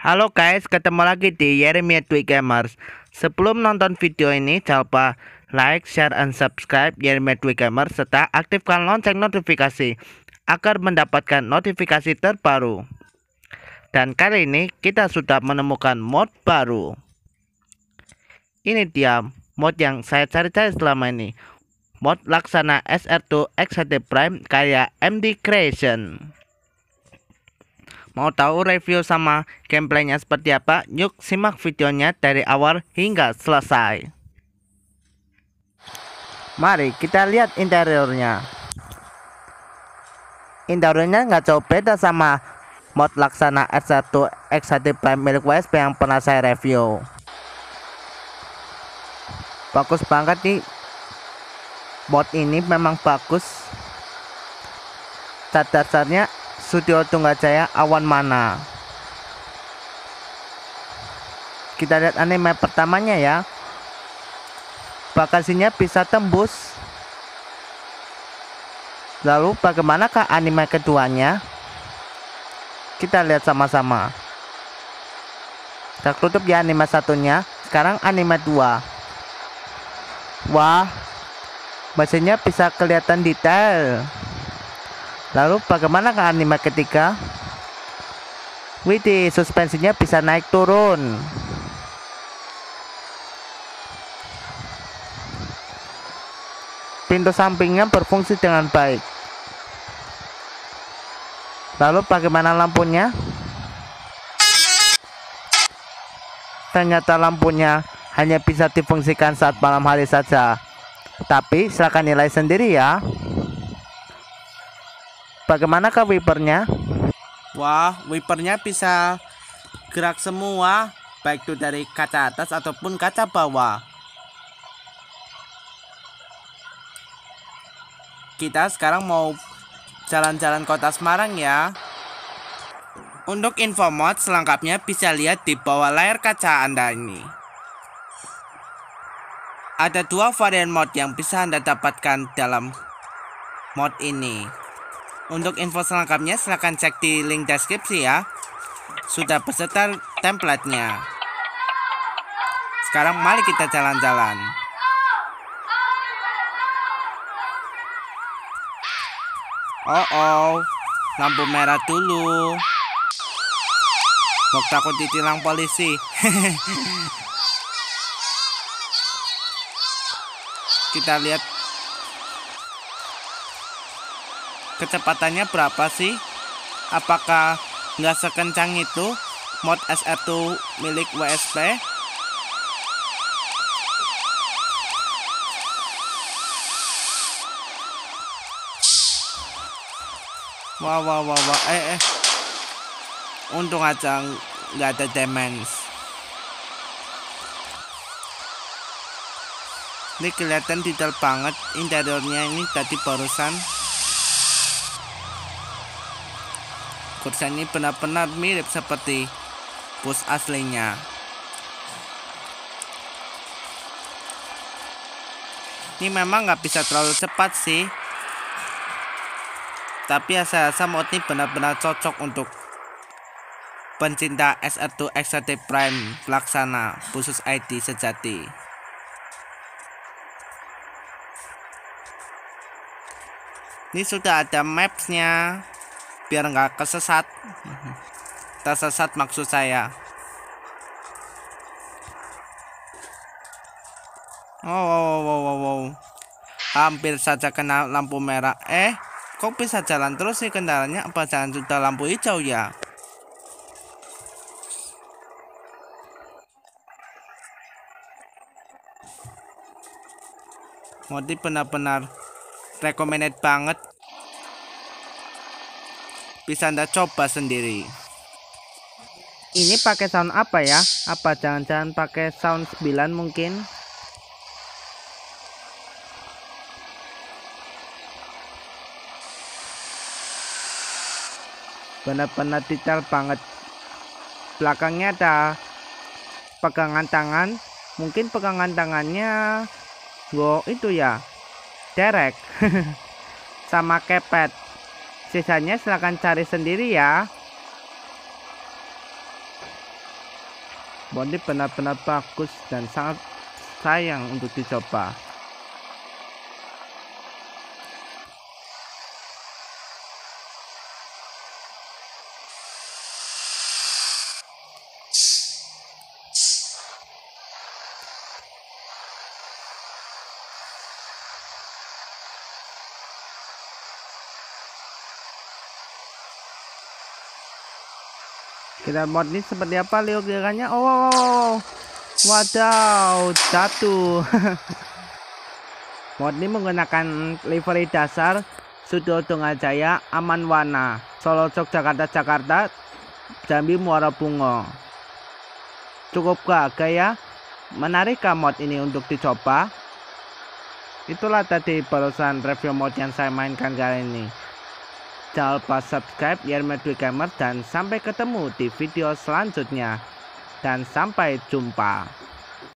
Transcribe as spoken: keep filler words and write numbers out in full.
Halo guys, ketemu lagi di Yeremia Dwi Gamers. Sebelum nonton video ini, jangan lupa like, share, and subscribe Yeremia Dwi Gamers serta aktifkan lonceng notifikasi agar mendapatkan notifikasi terbaru. Dan kali ini kita sudah menemukan mod baru. Ini dia mod yang saya cari-cari selama ini. Mod Laksana S R dua Excited Prime karya M D Creation. Mau tahu review sama gameplaynya seperti apa? Yuk simak videonya dari awal hingga selesai. Mari kita lihat interiornya. Interiornya nggak jauh beda sama mod Laksana S R dua Excited Prime milik W S P yang pernah saya review. Bagus banget nih. Mod ini memang bagus. Cat dasarnya Studio Tunggajaya Awan Mana. Kita lihat anime pertamanya ya. Bagasinya bisa tembus. Lalu bagaimanakah anime keduanya? Kita lihat sama-sama. Kita tutup ya anime satunya. Sekarang anime dua. Wah, mesinnya bisa kelihatan detail. Lalu bagaimana ke anime ketiga? Widih, suspensinya bisa naik turun. Pintu sampingnya berfungsi dengan baik. Lalu bagaimana lampunya? Ternyata lampunya hanya bisa difungsikan saat malam hari saja. Tapi silakan nilai sendiri ya. Bagaimanakah wipernya? Wah, wipernya bisa gerak semua, baik itu dari kaca atas ataupun kaca bawah. Kita sekarang mau jalan-jalan kota Semarang ya. Untuk info mod selengkapnya bisa lihat di bawah layar kaca Anda ini. Ada dua varian mod yang bisa Anda dapatkan dalam mod ini. Untuk info selengkapnya silahkan cek di link deskripsi ya. Sudah beserta template-nya. Sekarang mari kita jalan-jalan. Oh oh, lampu merah dulu. Mau takut ditilang polisi. Kita lihat kecepatannya berapa sih? Apakah nggak sekencang itu mod S R dua milik W S P? Wah wah wah wah eh eh untung aja nggak ada damage. Ini kelihatan detail banget interiornya ini tadi barusan. Kursi ini benar-benar mirip seperti bus aslinya. Ini memang nggak bisa terlalu cepat sih. Tapi saya rasa mod ini benar-benar cocok untuk pencinta S R dua Excited Prime Laksana khusus I D sejati. Ini sudah ada maps-nya biar nggak kesesat. Tersesat maksud saya. Oh, wow, wow, wow, wow. Hampir saja kena lampu merah. Eh, kok bisa jalan terus sih kendaraannya? Apa jalan sudah lampu hijau ya? Modi benar-benar recommended banget. Bisa Anda coba sendiri. Ini pakai sound apa ya? Apa jangan-jangan pakai sound sembilan mungkin? Benar-benar detail banget. Belakangnya ada pegangan tangan. Mungkin pegangan tangannya wow itu ya, derek. Sama kepet. Sisanya silahkan cari sendiri ya. Mod ini benar-benar bagus dan sangat sayang untuk dicoba. Kita mod ini seperti apa Leo gerakannya? Oh, wadaw, jatuh. Mod ini menggunakan livery dasar Sudo Dongajaya Aman Wana, Solo Yogyakarta Jakarta, Jambi Muara Bungo. Cukup gagah ya? Menarikkah mod ini untuk dicoba? Itulah tadi barusan review mod yang saya mainkan kali ini. Jangan lupa subscribe Yermetwi Gamer dan sampai ketemu di video selanjutnya. Dan sampai jumpa.